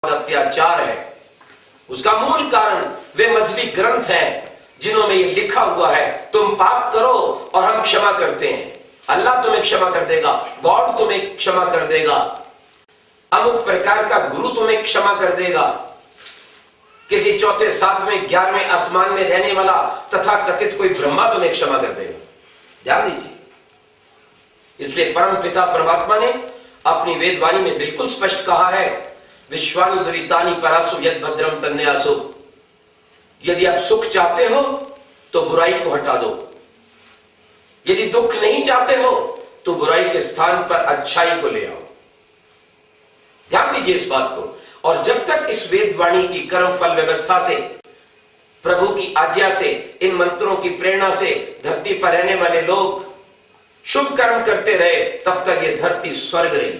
अत्याचार है, उसका मूल कारण वे मजहबी ग्रंथ हैं जिन्होंने ये लिखा हुआ है तुम पाप करो और हम क्षमा करते हैं, अल्लाह तुम्हें क्षमा कर देगा, गॉड तुम्हें क्षमा कर देगा, अमुक प्रकार का गुरु तुम्हें क्षमा कर देगा, किसी चौथे सातवें 11वें आसमान में रहने वाला तथा कथित कोई ब्रह्मा तुम्हें क्षमा कर देगा। ध्यान दीजिए, इसलिए परम पिता परमात्मा ने अपनी वेदवाणी में बिल्कुल स्पष्ट कहा है, विश्वानि दुरितानि परासु यद भद्रम तन्यासु, यदि आप सुख चाहते हो तो बुराई को हटा दो, यदि दुख नहीं चाहते हो तो बुराई के स्थान पर अच्छाई को ले आओ। ध्यान दीजिए इस बात को। और जब तक इस वेदवाणी की कर्म फल व्यवस्था से, प्रभु की आज्ञा से, इन मंत्रों की प्रेरणा से धरती पर रहने वाले लोग शुभ कर्म करते रहे, तब तक ये धरती स्वर्ग रही,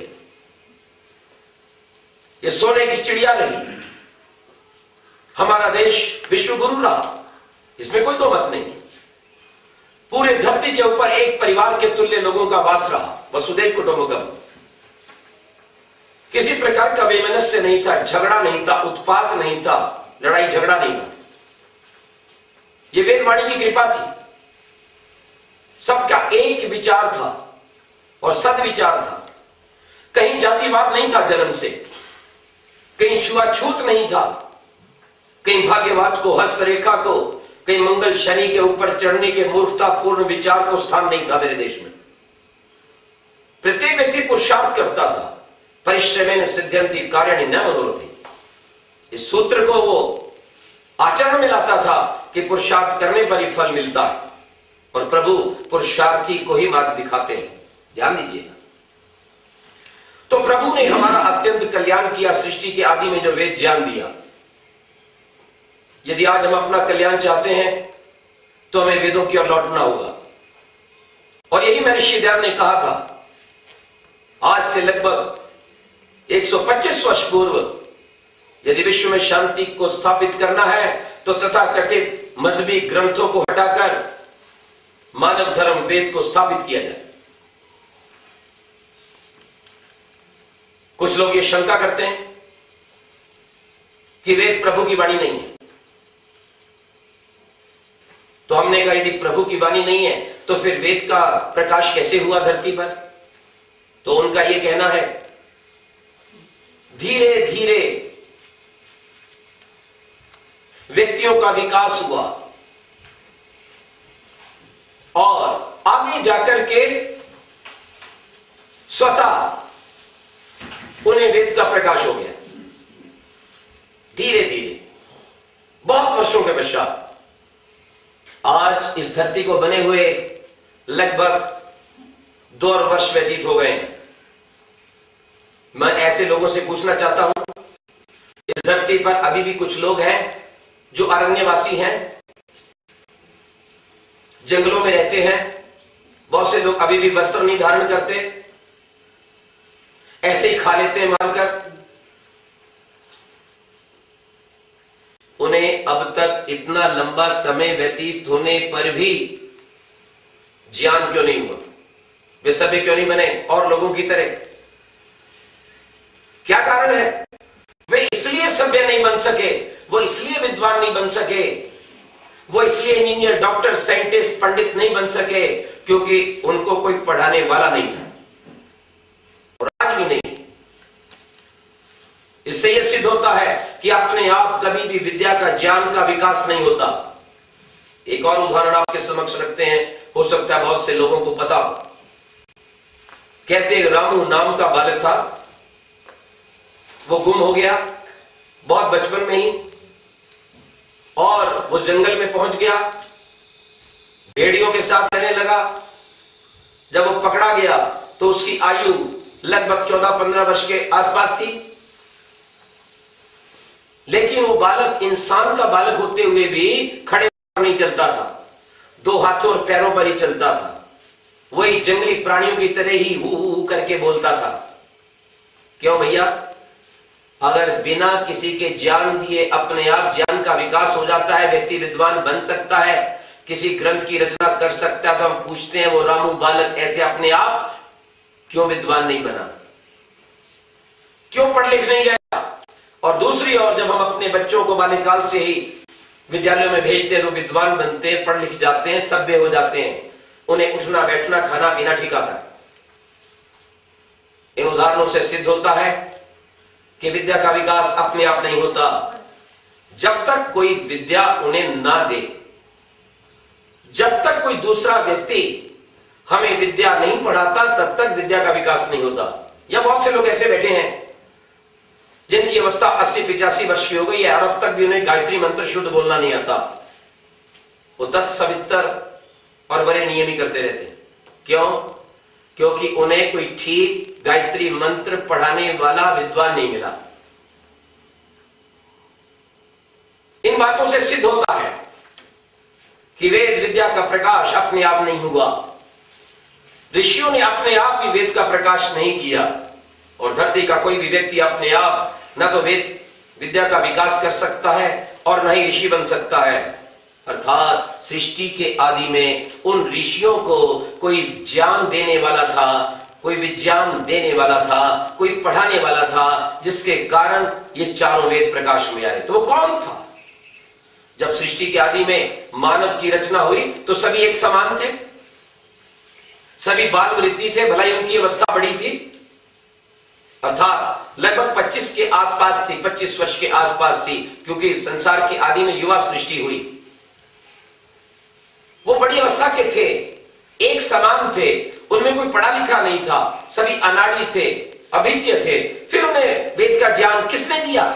ये सोने की चिड़िया रही, हमारा देश विश्व गुरु रहा, इसमें कोई दो मत नहीं। पूरे धरती के ऊपर एक परिवार के तुल्य लोगों का वास रहा, वसुदेव कुटुंबकम। किसी प्रकार का वैमनस्य नहीं था, झगड़ा नहीं था, उत्पात नहीं था, लड़ाई झगड़ा नहीं था। यह वेदवाणी की कृपा थी, सबका एक विचार था और सदविचार था, कहीं जातिवाद नहीं था जन्म से, कहीं छुआछूत नहीं था, कहीं भाग्यवाद को, हस्तरेखा को, कहीं मंगल शनि के ऊपर चढ़ने के मूर्खतापूर्ण विचार को स्थान नहीं था मेरे देश में। प्रत्येक व्यक्ति पुरुषार्थ करता था, परिश्रमेण सिद्ध्यन्ति कार्याणि न मनोरथैः। इस सूत्र को वो आचरण में लाता था कि पुरुषार्थ करने पर ही फल मिलता है, और प्रभु पुरुषार्थी को ही मार्ग दिखाते हैं। ध्यान दीजिएगा। तो प्रभु ने हमारा अत्यंत कल्याण किया, सृष्टि के आदि में जो वेद ज्ञान दिया। यदि आज हम अपना कल्याण चाहते हैं तो हमें वेदों की ओर लौटना होगा। और यही महर्षि दयाल ने कहा था, आज से लगभग 125 वर्ष पूर्व, यदि विश्व में शांति को स्थापित करना है तो तथाकथित मजहबी ग्रंथों को हटाकर मानव धर्म वेद को स्थापित किया जाए। कुछ लोग ये शंका करते हैं कि वेद प्रभु की वाणी नहीं है। तो हमने कहा यदि प्रभु की वाणी नहीं है तो फिर वेद का प्रकाश कैसे हुआ धरती पर? तो उनका यह कहना है, धीरे धीरे व्यक्तियों का विकास हुआ और आगे जाकर के स्वतः उन्हें वेद का प्रकाश हो गया। धीरे धीरे बहुत वर्षों के पश्चात आज इस धरती को बने हुए लगभग 2 वर्ष व्यतीत हो गए हैं। मैं ऐसे लोगों से पूछना चाहता हूं, इस धरती पर अभी भी कुछ लोग हैं जो अरण्यवासी हैं, जंगलों में रहते हैं। बहुत से लोग अभी भी वस्त्र नहीं धारण करते, ऐसे ही खा लेते हैं मारकर। उन्हें अब तक इतना लंबा समय व्यतीत होने पर भी ज्ञान क्यों नहीं हुआ? वे सभ्य क्यों नहीं बने और लोगों की तरह? क्या कारण है? वे इसलिए सभ्य नहीं बन सके, वो इसलिए विद्वान नहीं बन सके, वो इसलिए इंजीनियर, डॉक्टर, साइंटिस्ट, पंडित नहीं बन सके क्योंकि उनको कोई पढ़ाने वाला नहीं था, और आज भी नहीं। इससे यह सिद्ध होता है कि अपने आप कभी भी विद्या का, ज्ञान का विकास नहीं होता। एक और उदाहरण आपके समक्ष रखते हैं, हो सकता है बहुत से लोगों को पता हो। कहते हैं रामू नाम का बालक था, वो गुम हो गया बहुत बचपन में ही, और वो जंगल में पहुंच गया, भेड़ियों के साथ रहने लगा। जब वो पकड़ा गया तो उसकी आयु लगभग 14-15 वर्ष के आसपास थी, लेकिन वो बालक इंसान का बालक होते हुए भी खड़े नहीं चलता था, 2 हाथों और पैरों पर ही चलता था। वही जंगली प्राणियों की तरह ही हु करके बोलता था। क्यों भैया? अगर बिना किसी के ज्ञान दिए अपने आप ज्ञान का विकास हो जाता है, व्यक्ति विद्वान बन सकता है, किसी ग्रंथ की रचना कर सकता है, तो हम पूछते हैं वो रामू बालक ऐसे अपने आप क्यों विद्वान नहीं बना? क्यों पढ़ लिख नहीं गया? और दूसरी ओर जब हम अपने बच्चों को बाल्यकाल से ही विद्यालयों में भेजते हैं तो विद्वान बनते हैं, पढ़ लिख जाते हैं, सभ्य हो जाते हैं, उन्हें उठना बैठना खाना पीना ठीक आता है। इन उदाहरणों से सिद्ध होता है कि विद्या का विकास अपने आप नहीं होता। जब तक कोई विद्या उन्हें ना दे, जब तक कोई दूसरा व्यक्ति हमें विद्या नहीं पढ़ाता, तब तक विद्या का विकास नहीं होता। या बहुत से लोग ऐसे बैठे हैं जिनकी अवस्था 80-85 वर्ष की हो गई है और अब तक भी उन्हें गायत्री मंत्र शुद्ध बोलना नहीं आता। वो तत्सवितर और बड़े नियम ही करते रहते हैं। क्यों? क्योंकि उन्हें कोई ठीक गायत्री मंत्र पढ़ाने वाला विद्वान नहीं मिला। इन बातों से सिद्ध होता है कि वेद विद्या का प्रकाश अपने आप नहीं हुआ। ऋषियों ने अपने आप भी वेद का प्रकाश नहीं किया और धरती का कोई भी व्यक्ति अपने आप न तो वेद विद्या का विकास कर सकता है और न ही ऋषि बन सकता है। अर्थात सृष्टि के आदि में उन ऋषियों को कोई ज्ञान देने वाला था, कोई विज्ञान देने वाला था, कोई पढ़ाने वाला था, जिसके कारण ये चारों वेद प्रकाश में आए। तो वो कौन था? जब सृष्टि के आदि में मानव की रचना हुई तो सभी एक समान थे, सभी बाल वृत्ति थे, भलाई उनकी अवस्था बड़ी थी। अर्थात लगभग 25 के आसपास थी, 25 वर्ष के आसपास थी, क्योंकि संसार के आदि में युवा सृष्टि हुई। वो बड़ी अवस्था के थे, एक समान थे, उनमें कोई पढ़ा लिखा नहीं था, सभी अनाड़ी थे, अभिज्ञ थे। फिर उन्हें वेद का ज्ञान किसने दिया?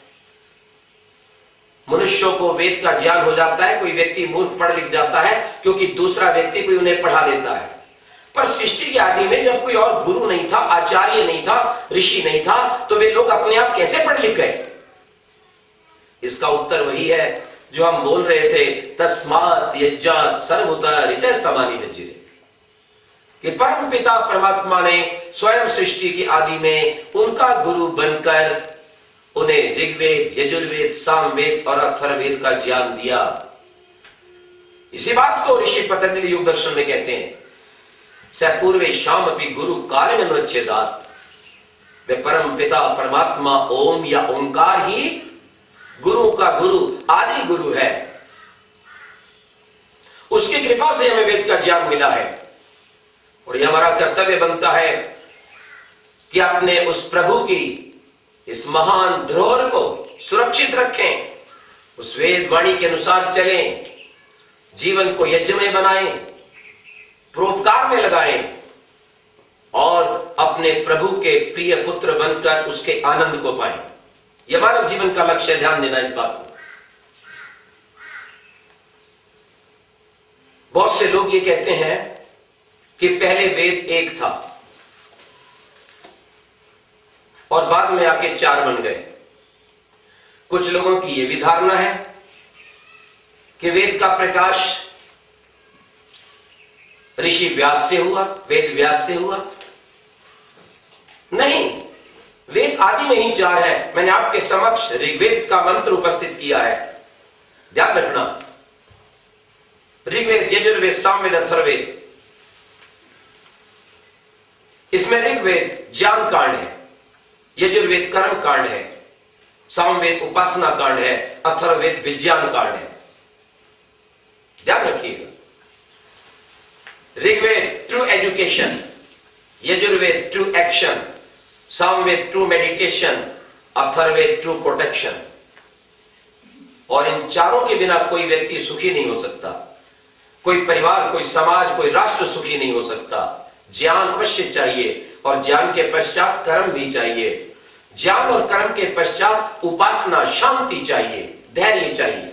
मनुष्यों को वेद का ज्ञान हो जाता है, कोई व्यक्ति मूर्ख पढ़ लिख जाता है क्योंकि दूसरा व्यक्ति कोई उन्हें पढ़ा देता है। पर सृष्टि के आदि में जब कोई और गुरु नहीं था, आचार्य नहीं था, ऋषि नहीं था, तो वे लोग अपने आप कैसे पढ़ लिख गए? इसका उत्तर वही है जो हम बोल रहे थे, तस्मात् यज्जात् सर्वभूता ऋचः समानि जज्जिरे, कि परम पिता परमात्मा ने स्वयं सृष्टि की आदि में उनका गुरु बनकर उन्हें ऋग्वेद, यजुर्वेद, सामवेद और अथर्ववेद का ज्ञान दिया। इसी बात को ऋषि पतंजलि योग दर्शन में कहते हैं, स पूर्वे शाम अपनी गुरु काल में अनुच्छेदात। वे परम पिता परमात्मा ओम या ओंकार ही गुरु का गुरु, आदि गुरु है। उसकी कृपा से हमें वेद का ज्ञान मिला है और यह हमारा कर्तव्य बनता है कि अपने उस प्रभु की इस महान धरोहर को सुरक्षित रखें, उस वेद वाणी के अनुसार चलें, जीवन को यज्ञमय बनाएं, परोपकार में लगाएं और अपने प्रभु के प्रिय पुत्र बनकर उसके आनंद को पाएं। यह मानव जीवन का लक्ष्य है। ध्यान देना इस बात को। बहुत से लोग ये कहते हैं कि पहले वेद एक था और बाद में आके 4 बन गए। कुछ लोगों की यह भी धारणा है कि वेद का प्रकाश ऋषि व्यास से हुआ, वेद व्यास से हुआ। नहीं, वेद आदि में ही 4 है। मैंने आपके समक्ष ऋग्वेद का मंत्र उपस्थित किया है, ध्यान रखना। ऋग्वेद, यजुर्वेद, सामवेद, अथर्ववेद। इसमें ऋग्वेद ज्ञान कांड है, यजुर्वेद कर्म कांड है, सामवेद उपासना कांड है, अथर्ववेद विज्ञान कांड है। ध्यान रखिएगा। Rigveda true education, Yajurveda true action, Samaveda true meditation, Atharvaveda true protection. और इन चारों के बिना कोई व्यक्ति सुखी नहीं हो सकता, कोई परिवार, कोई समाज, कोई राष्ट्र सुखी नहीं हो सकता। ज्ञान अवश्य चाहिए और ज्ञान के पश्चात कर्म भी चाहिए। ज्ञान और कर्म के पश्चात उपासना, शांति चाहिए, धैर्य चाहिए।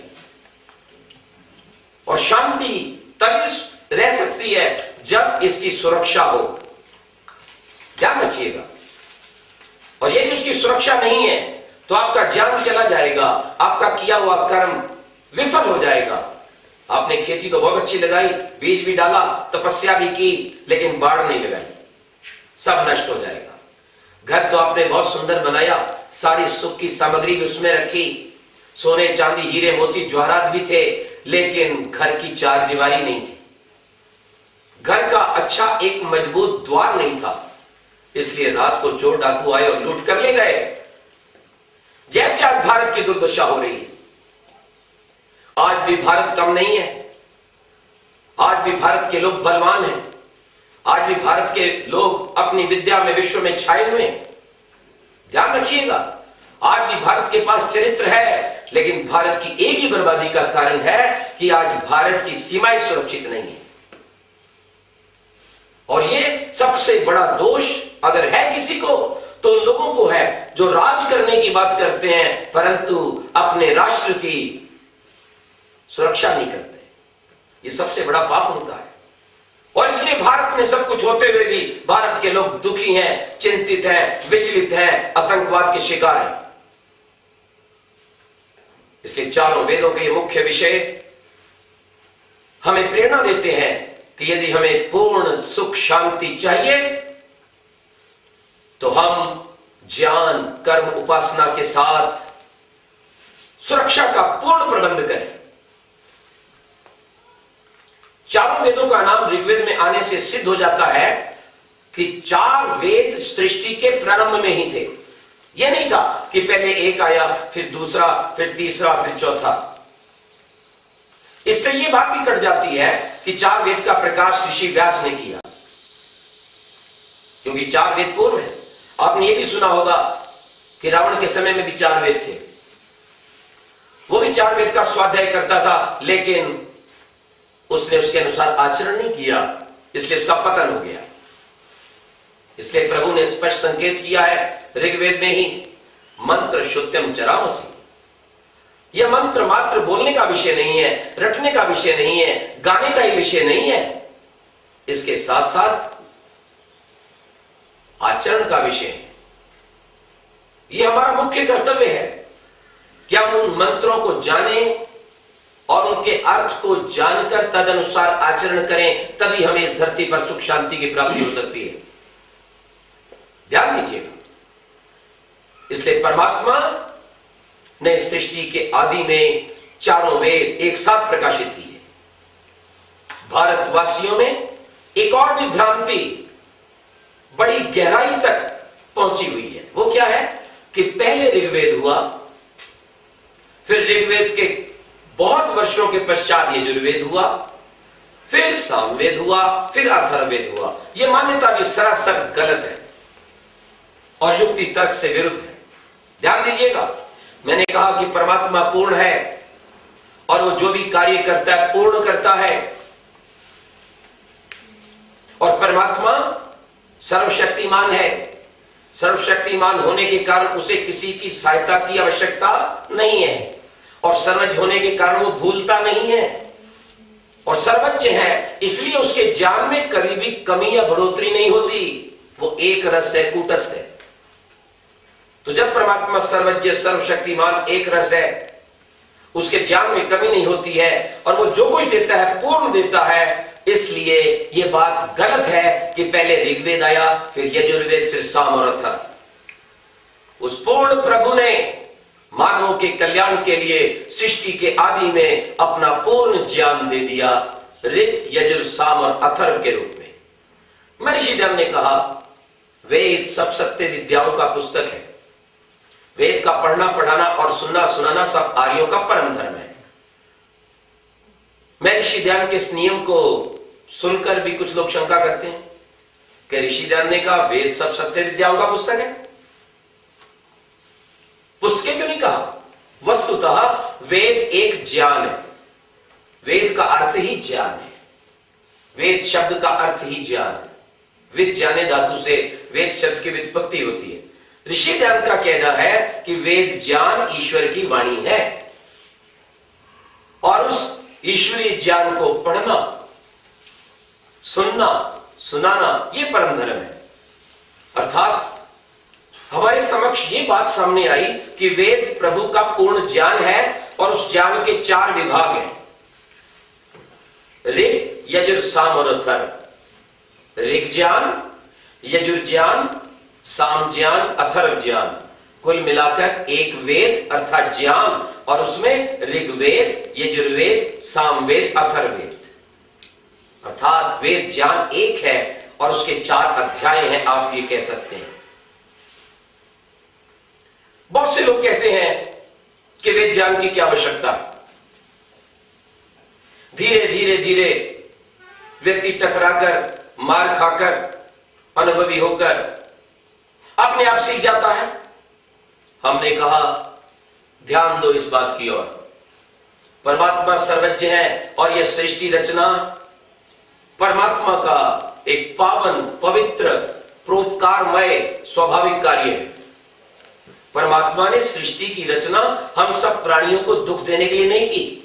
और शांति तभी रह सकती है जब इसकी सुरक्षा हो। ध्यान रखिएगा। और यदि उसकी सुरक्षा नहीं है तो आपका ज्ञान चला जाएगा, आपका किया हुआ कर्म विफल हो जाएगा। आपने खेती तो बहुत अच्छी लगाई, बीज भी डाला, तपस्या भी की, लेकिन बाढ़ नहीं लगाई, सब नष्ट हो जाएगा। घर तो आपने बहुत सुंदर बनाया, सारी सुख की सामग्री भी उसमें रखी, सोने चांदी हीरे मोती जवाहरात भी थे, लेकिन घर की 4 दीवारी नहीं थी, घर का अच्छा एक मजबूत द्वार नहीं था। इसलिए रात को चोर डाकू आए और लूट कर ले गए। जैसे आज भारत की दुर्दशा हो रही है, आज भी भारत कम नहीं है। आज भी भारत के लोग बलवान हैं। आज भी भारत के लोग अपनी विद्या में विश्व में छाए हुए हैं। ध्यान रखिएगा, आज भी भारत के पास चरित्र है, लेकिन भारत की एक ही बर्बादी का कारण है कि आज भारत की सीमाएं सुरक्षित नहीं है। और ये सबसे बड़ा दोष अगर है किसी को, तो उन लोगों को है जो राज करने की बात करते हैं परंतु अपने राष्ट्र की सुरक्षा नहीं करते। ये सबसे बड़ा पाप उनका है। और इसलिए भारत में सब कुछ होते हुए भी भारत के लोग दुखी हैं, चिंतित हैं, विचलित हैं, आतंकवाद के शिकार हैं। इसलिए चारों वेदों के मुख्य विषय हमें प्रेरणा देते हैं कि यदि हमें पूर्ण सुख शांति चाहिए तो हम ज्ञान कर्म उपासना के साथ सुरक्षा का पूर्ण प्रबंध करें। चारों वेदों का नाम ऋग्वेद में आने से सिद्ध हो जाता है कि चार वेद सृष्टि के प्रारंभ में ही थे। यह नहीं था कि पहले एक आया, फिर दूसरा, फिर तीसरा, फिर चौथा। इससे यह बात भी कट जाती है कि चार वेद का प्रकाश ऋषि व्यास ने किया, क्योंकि चार वेद पूर्व है। आपने यह भी सुना होगा कि रावण के समय में भी चार वेद थे। वो भी चार वेद का स्वाध्याय करता था, लेकिन उसने उसके अनुसार आचरण नहीं किया, इसलिए उसका पतन हो गया। इसलिए प्रभु ने स्पष्ट संकेत किया है ऋग्वेद में ही, मंत्र शुद्धम चरामसी। यह मंत्र मात्र बोलने का विषय नहीं है, रटने का विषय नहीं है, गाने का ही विषय नहीं है। इसके साथ साथ आचरण का विषय है। यह हमारा मुख्य कर्तव्य है कि हम उन मंत्रों को जानें और उनके अर्थ को जानकर तदनुसार आचरण करें, तभी हमें इस धरती पर सुख शांति की प्राप्ति हो सकती है। ध्यान दीजिएगा, इसलिए परमात्मा ने सृष्टि के आदि में चारों वेद एक साथ प्रकाशित किए। भारतवासियों में एक और भी भ्रांति बड़ी गहराई तक पहुंची हुई है। वो क्या है कि पहले ऋग्वेद हुआ, फिर ऋग्वेद के बहुत वर्षों के पश्चात यजुर्वेद हुआ, फिर सामवेद हुआ, फिर अथर्ववेद हुआ। यह मान्यता भी सरासर गलत है और युक्ति तर्क से विरुद्ध है। ध्यान दीजिएगा, मैंने कहा कि परमात्मा पूर्ण है और वो जो भी कार्य करता है पूर्ण करता है, और परमात्मा सर्वशक्तिमान है। सर्वशक्तिमान होने के कारण उसे किसी की सहायता की आवश्यकता नहीं है, और सर्वज्ञ होने के कारण वो भूलता नहीं है, और सर्वज्ञ है इसलिए उसके ज्ञान में कभी भी कमी या बढ़ोतरी नहीं होती। वो एक रस है, कूटस्थ है। तो जब परमात्मा सर्वज्ञ सर्वशक्तिमान एक रस है, उसके ज्ञान में कमी नहीं होती है और वो जो कुछ देता है पूर्ण देता है। इसलिए यह बात गलत है कि पहले ऋग्वेद आया, फिर यजुर्वेद, फिर साम और अथर्व। उस पूर्ण प्रभु ने मानवों के कल्याण के लिए सृष्टि के आदि में अपना पूर्ण ज्ञान दे दिया, ऋग यजुर साम और अथर्व के रूप में। महर्षि दयाल ने कहा, वेद सब सत्य विद्याओं का पुस्तक है। वेद का पढ़ना पढ़ाना और सुनना सुनाना सब आर्यों का परम धर्म है। महर्षि दयाल के इस नियम को सुनकर भी कुछ लोग शंका करते हैं कि ऋषि दयाल ने कहा वेद सब सत्य विद्याओं का पुस्तक है, पुस्तकें क्यों नहीं कहा? वस्तुतः वेद एक ज्ञान है। वेद का अर्थ ही ज्ञान है। वेद शब्द का अर्थ ही ज्ञान है। विद ज्ञाने धातु से वेद शब्द की व्युत्पत्ति होती है। ऋषि दयाल का कहना है कि वेद ज्ञान ईश्वर की वाणी है और उस ईश्वरीय ज्ञान को पढ़ना, सुनना, सुनाना ये परम धर्म है। अर्थात हमारे समक्ष ये बात सामने आई कि वेद प्रभु का पूर्ण ज्ञान है और उस ज्ञान के चार विभाग हैं, ऋग यजुर साम और अथर्व। ऋग ज्ञान, यजुर ज्ञान, साम ज्ञान, अथर्व ज्ञान, कुल मिलाकर एक वेद अर्थात ज्ञान, और उसमें ऋग्वेद, यजुर्वेद, सामवेद, अथर्ववेद। अर्थात वेद ज्ञान एक है और उसके चार अध्याय हैं, आप ये कह सकते हैं। बहुत से लोग कहते हैं कि वेद ज्ञान की क्या आवश्यकता। धीरे धीरे धीरे व्यक्ति टकराकर, मार खाकर, अनुभवी होकर अपने आप सीख जाता है। हमने कहा ध्यान दो इस बात की ओर, परमात्मा सर्वज्ञ है और यह सृष्टि रचना परमात्मा का एक पावन, पवित्र, परोपकारमय स्वाभाविक कार्य है। परमात्मा ने सृष्टि की रचना हम सब प्राणियों को दुख देने के लिए नहीं की।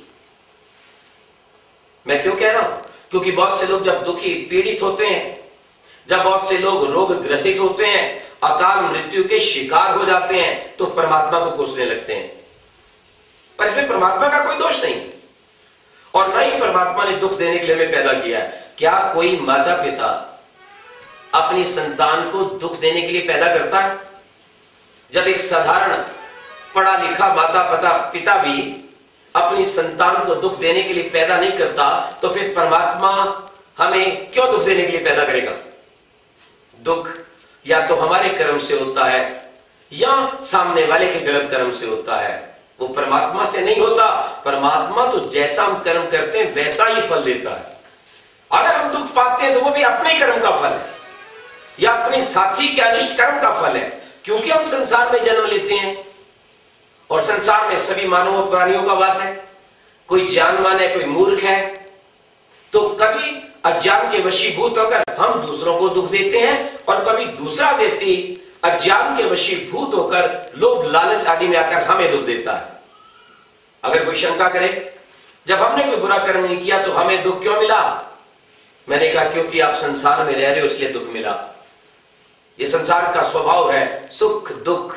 मैं क्यों कह रहा हूं? क्योंकि बहुत से लोग जब दुखी, पीड़ित होते हैं, जब बहुत से लोग रोग ग्रसित होते हैं, अकाल मृत्यु के शिकार हो जाते हैं, तो परमात्मा को कोसने लगते हैं। पर इसमें परमात्मा का कोई दोष नहीं, और न ही परमात्मा ने दुख देने के लिए हमें पैदा किया है। क्या कोई माता पिता अपनी संतान को दुख देने के लिए पैदा करता है? जब एक साधारण पढ़ा लिखा माता पिता भी अपनी संतान को दुख देने के लिए पैदा नहीं करता, तो फिर परमात्मा हमें क्यों दुख देने के लिए पैदा करेगा? दुख या तो हमारे कर्म से होता है या सामने वाले के गलत कर्म से होता है, वो परमात्मा से नहीं होता। परमात्मा तो जैसा हम कर्म करते हैं वैसा ही फल देता है। अगर हम दुख पाते हैं तो वो भी अपने कर्म का फल है या अपने साथी के अनिष्ट कर्म का फल है, क्योंकि हम संसार में जन्म लेते हैं और संसार में सभी मानव प्राणियों का वास है। कोई ज्ञानवान है, कोई मूर्ख है, तो कभी अज्ञान के वशीभूत होकर हम दूसरों को दुख देते हैं और कभी दूसरा व्यक्ति अज्ञान के वशीभूत होकर लोभ लालच आदि में आकर हमें दुख देता है। अगर कोई शंका करे जब हमने कोई बुरा कर्म नहीं किया तो हमें दुख क्यों मिला? मैंने कहा क्योंकि आप संसार में रह रहे हो इसलिए दुख मिला। ये संसार का स्वभाव है, सुख दुख,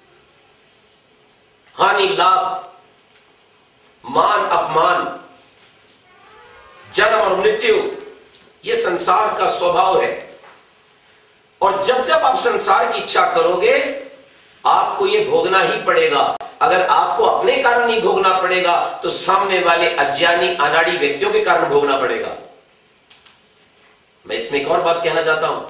हानि लाभ, मान अपमान, जन्म और मृत्यु, ये संसार का स्वभाव है। और जब जब आप संसार की इच्छा करोगे आपको ये भोगना ही पड़ेगा। अगर आपको अपने कारण नहीं भोगना पड़ेगा तो सामने वाले अज्ञानी अनाड़ी व्यक्तियों के कारण भोगना पड़ेगा। मैं इसमें एक और बात कहना चाहता हूं,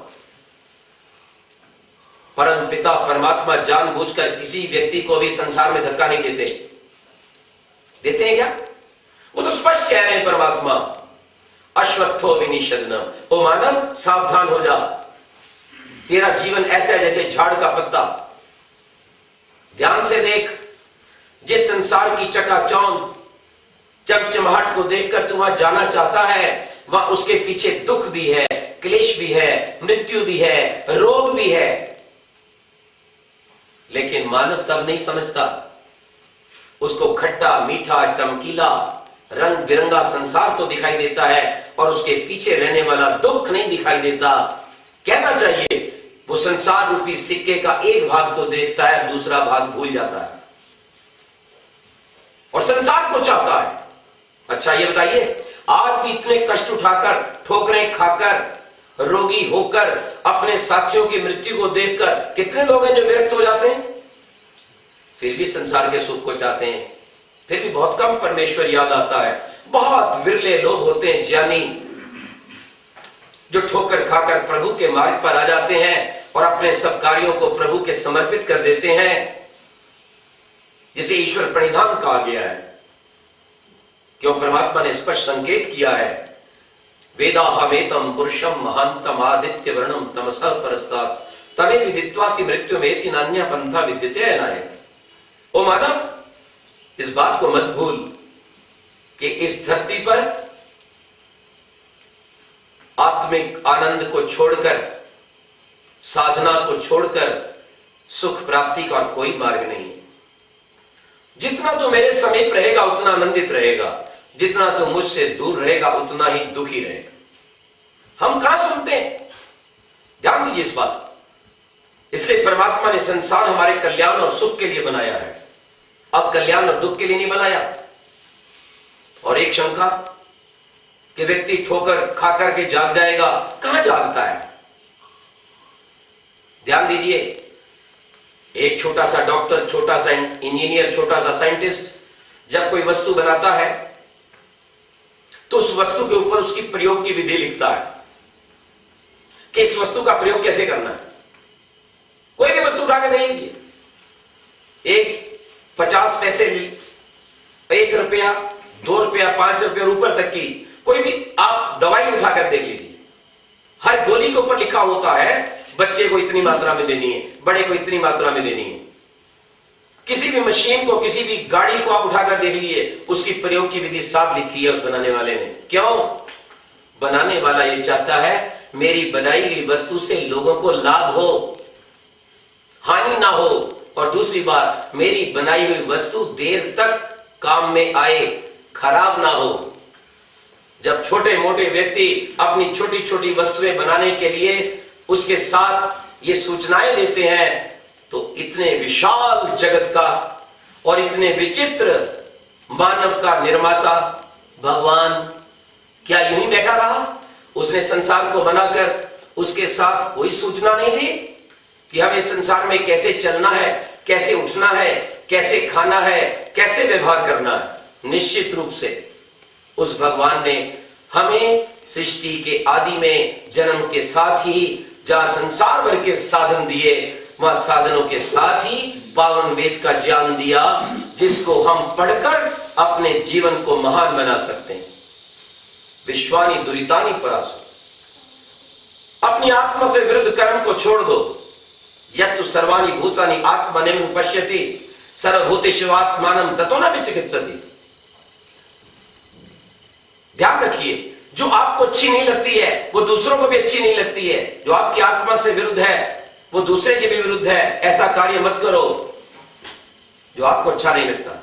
परम पिता परमात्मा जानबूझकर किसी व्यक्ति को भी संसार में धक्का नहीं देते हैं क्या? वो तो स्पष्ट कह रहे हैं परमात्मा, अश्वत्थो विनिषदनम, ओ मानव सावधान हो जा, तेरा जीवन ऐसा है जैसे झाड़ का पत्ता। ध्यान से देख, जिस संसार की चकाचौंध चमचमाहट को देखकर तू वहां जाना चाहता है, वहां उसके पीछे दुख भी है, क्लेश भी है, मृत्यु भी है, रोग भी है। लेकिन मानव तब नहीं समझता, उसको खट्टा मीठा चमकीला रंग बिरंगा संसार तो दिखाई देता है और उसके पीछे रहने वाला दुख नहीं दिखाई देता। कहना चाहिए वो संसार रूपी सिक्के का एक भाग तो देखता है, दूसरा भाग भूल जाता है और संसार को चाहता है। अच्छा ये बताइए, आज भी इतने कष्ट उठाकर, ठोकरें खाकर, रोगी होकर, अपने साथियों की मृत्यु को देखकर कितने लोग हैं जो विरक्त हो जाते हैं, फिर भी संसार के सुख को चाहते हैं। फिर भी बहुत कम परमेश्वर याद आता है। बहुत विरले लोग होते हैं ज्ञानी जो ठोकर खाकर प्रभु के मार्ग पर आ जाते हैं और अपने सब कार्यों को प्रभु के समर्पित कर देते हैं, जिसे ईश्वर प्रणिधान कहा गया है। क्यों? परमात्मा ने स्पष्ट संकेत किया है, वेदाहमेतम पुरुषम महांतम आदित्य वर्णम तमसा परस्तात् तमे विदित्वाति मृत्युमेति नान्य पंथा विद्यते अनाय। ओ मानव, इस बात को मत भूल कि इस धरती पर आत्मिक आनंद को छोड़कर, साधना को छोड़कर सुख प्राप्ति का और कोई मार्ग नहीं है। जितना तो मेरे समीप रहेगा उतना आनंदित रहेगा, जितना तो मुझसे दूर रहेगा उतना ही दुखी रहेगा। हम कहां सुनते हैं? ध्यान दीजिए इस बात। इसलिए परमात्मा ने संसार हमारे कल्याण और सुख के लिए बनाया है, अब कल्याण और दुख के लिए नहीं बनाया। और एक शंका कि व्यक्ति ठोकर खा करके जाग जाएगा, कहां जागता है? ध्यान दीजिए, एक छोटा सा डॉक्टर, छोटा सा इंजीनियर, छोटा सा साइंटिस्ट जब कोई वस्तु बनाता है तो उस वस्तु के ऊपर उसकी प्रयोग की विधि लिखता है कि इस वस्तु का प्रयोग कैसे करना है। कोई भी वस्तु उठा के दे लीजिए, एक 50 पैसे, 1 रुपया, 2 रुपया, 5 रुपया ऊपर तक की कोई भी आप दवाई उठाकर देख लीजिए, हर गोली के ऊपर लिखा होता है बच्चे को इतनी मात्रा में देनी है, बड़े को इतनी मात्रा में देनी है। किसी भी मशीन को, किसी भी गाड़ी को आप उठाकर देख लीजिए, उसकी प्रयोग की विधि साफ लिखी है उस बनाने वाले ने। क्यों? बनाने वाला ये चाहता है मेरी बनाई गई वस्तु से लोगों को लाभ हो, हानि ना हो, और दूसरी बात मेरी बनाई हुई वस्तु देर तक काम में आए, खराब ना हो। जब छोटे मोटे व्यक्ति अपनी छोटी छोटी वस्तुएं बनाने के लिए उसके साथ ये सूचनाएं देते हैं, तो इतने विशाल जगत का और इतने विचित्र मानव का निर्माता भगवान क्या यूं ही बैठा रहा? उसने संसार को बनाकर उसके साथ कोई सूचना नहीं दी कि हमें संसार में कैसे चलना है, कैसे उठना है, कैसे खाना है, कैसे व्यवहार करना है। निश्चित रूप से उस भगवान ने हमें सृष्टि के आदि में जन्म के साथ ही जहां संसार भर के साधन दिए, वहां साधनों के साथ ही पावन वेद का ज्ञान दिया, जिसको हम पढ़कर अपने जीवन को महान बना सकते हैं। विश्वानी दुरितानी परासु, अपनी आत्मा से विरुद्ध कर्म को छोड़ दो। यस्तु सर्वाणि भूतानि आत्मनेम पश्यति सर्वभूतेषु आत्मानं ततो न विचिकित्सति। ध्यान रखिए, जो आपको अच्छी नहीं लगती है वो दूसरों को भी अच्छी नहीं लगती है। जो आपकी आत्मा से विरुद्ध है वो दूसरे के भी विरुद्ध है। ऐसा कार्य मत करो जो आपको अच्छा नहीं लगता।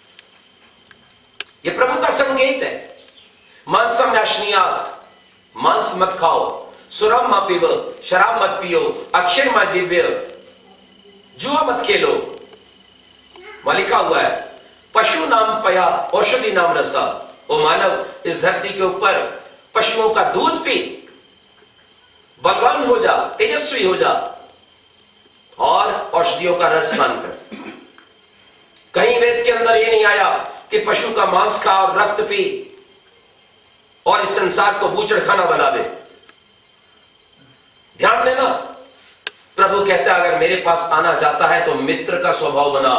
ये प्रभु का संकेत है। मांसम याशनीयात, मांस मत खाओ, सुरम मा पीव, शराब मत पियो, अक्षर मा दिव्य, जुआ मत खेलो। वहां लिखा हुआ है पशु नाम पया औषधि नाम रसा। ओ मानव, इस धरती के ऊपर पशुओं का दूध पी, बलवान हो जा, तेजस्वी हो जा, और औषधियों का रस पान कर। कहीं वेद के अंदर ये नहीं आया कि पशु का मांस खा और रक्त पी और इस संसार को बूचड़ खाना बना दे। ध्यान देना, प्रभु कहता है अगर मेरे पास आना चाहता है तो मित्र का स्वभाव बना,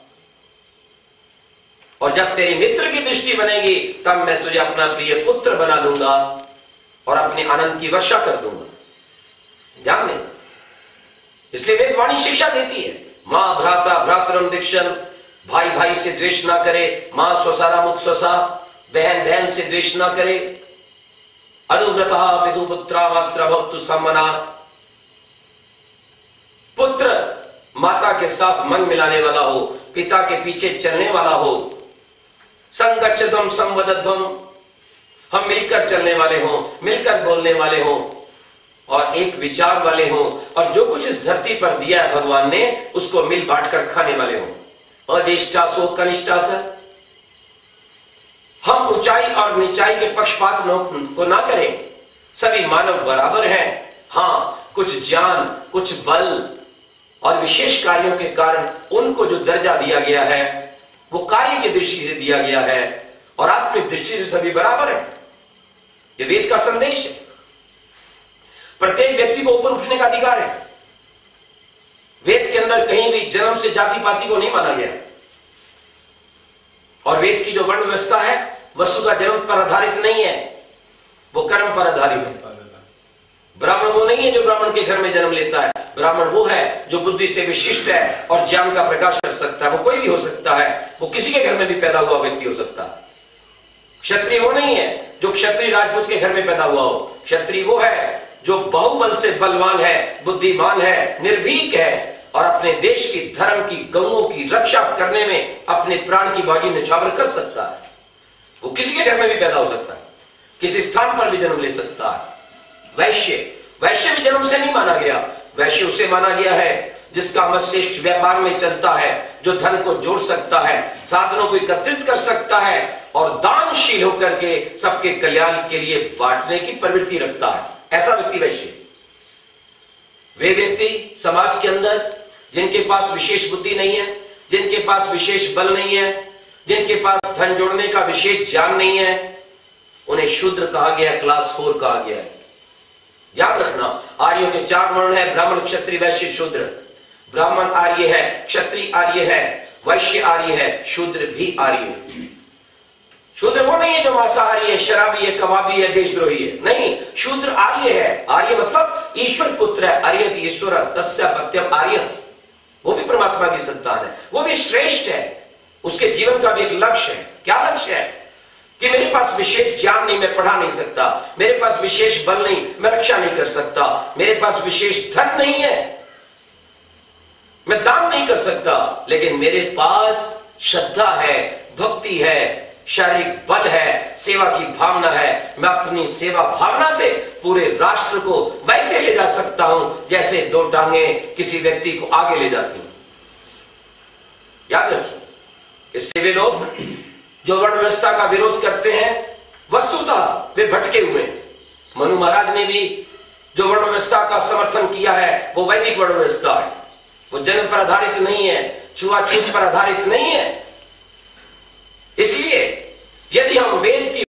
और जब तेरी मित्र की दृष्टि बनेगी तब मैं तुझे अपना प्रिय पुत्र बना लूंगा और अपने आनंद की वर्षा कर दूंगा। ध्यान देना, इसलिए वेदवाणी शिक्षा देती है, मां भ्राता भ्रातरम दीक्षण, भाई भाई से द्वेष ना करे, मां स्वसारा मुत्स्वसा, बहन बहन से द्वेष ना करे, अनुव्रता पितु पुत्रा मात्र भक्तु सम्मना। पुत्र माता के साथ मन मिलाने वाला हो, पिता के पीछे चलने वाला हो, संगच्छतम संवदध्वम, हम मिलकर चलने वाले हों, मिलकर बोलने वाले हों और एक विचार वाले हों, और जो कुछ इस धरती पर दिया है भगवान ने उसको मिल बांट कर खाने वाले हों। अज्येष्ठा सो कनिष्ठा स, हम ऊंचाई और नीचाई के पक्षपात को ना करें, सभी मानव बराबर हैं। हां, कुछ ज्ञान, कुछ बल और विशेष कार्यों के कारण उनको जो दर्जा दिया गया है वो कार्य की दृष्टि से दिया गया है, और आत्मिक दृष्टि से सभी बराबर है। ये वेद का संदेश है। प्रत्येक व्यक्ति को ऊपर उठने का अधिकार है। वेद के अंदर कहीं भी जन्म से जाति पाति को नहीं माना गया, और वेद की जो वर्ण व्यवस्था है वस्तु का जन्म पर आधारित नहीं है, वो कर्म पर आधारित है। ब्राह्मण वो नहीं है जो ब्राह्मण के घर में जन्म लेता है, ब्राह्मण वो है जो बुद्धि से विशिष्ट है और ज्ञान का प्रकाश कर सकता है। वो कोई भी हो सकता है, वो किसी के घर में भी पैदा हुआ व्यक्ति हो सकता है। क्षत्रिय वो नहीं है जो क्षत्रिय राजपूत के घर में पैदा हुआ हो। क्षत्रिय वो है जो बहुबल से बलवान है, बुद्धिमान है, निर्भीक है, और अपने देश की, धर्म की, गौओं की रक्षा करने में अपने प्राण की बाजी न्यौछावर कर सकता है। वो किसी के घर में भी पैदा हो सकता है, किसी स्थान पर भी जन्म ले सकता है। वैश्य, वैश्य भी जन्म से नहीं माना गया। वैश्य उसे माना गया है जिसका मत श्रेष्ठ व्यापार में चलता है, जो धन को जोड़ सकता है, साधनों को एकत्रित कर सकता है और दानशील होकर के सबके कल्याण के लिए बांटने की प्रवृत्ति रखता है। ऐसा व्यक्ति वैश्य। वे व्यक्ति समाज के अंदर जिनके पास विशेष बुद्धि नहीं है, जिनके पास विशेष बल नहीं है, जिनके पास धन जोड़ने का विशेष ज्ञान नहीं है, उन्हें शूद्र कहा गया, क्लास 4 कहा गया है। याद रखना, आर्यों के 4 वर्ण है, ब्राह्मण, क्षत्रिय, वैश्य, शूद्र। ब्राह्मण आर्य है, क्षत्रिय आर्य है, वैश्य आर्य है, शूद्र भी आर्य है। शूद्र वो नहीं है जो मांसाहारी है, शराबी है, कबाबी है, देशद्रोही है, नहीं, शूद्र आर्य है। आर्य मतलब ईश्वर पुत्र है। आर्यत ईश्वर तस्य पत्यम आर्य, वो भी परमात्मा की संतान है, वो भी श्रेष्ठ है। उसके जीवन का भी एक लक्ष्य है। क्या लक्ष्य है? कि मेरे पास विशेष ज्ञान नहीं, मैं पढ़ा नहीं सकता, मेरे पास विशेष बल नहीं, मैं रक्षा नहीं कर सकता, मेरे पास विशेष धन नहीं है, मैं दान नहीं कर सकता, लेकिन मेरे पास श्रद्धा है, भक्ति है, शारीरिक बल है, सेवा की भावना है। मैं अपनी सेवा भावना से पूरे राष्ट्र को वैसे ले जा सकता हूं जैसे दो टांगें किसी व्यक्ति को आगे ले जाती हैं। याद रखिए, इसलिए वे लोग जो वर्ण व्यवस्था का विरोध करते हैं वस्तुतः वे भटके हुए हैं। मनु महाराज ने भी जो वर्ण व्यवस्था का समर्थन किया है वो वैदिक वर्ण व्यवस्था है, वो जन्म पर आधारित नहीं है, छुआछूत पर आधारित नहीं है। इसलिए यदि हम वेद की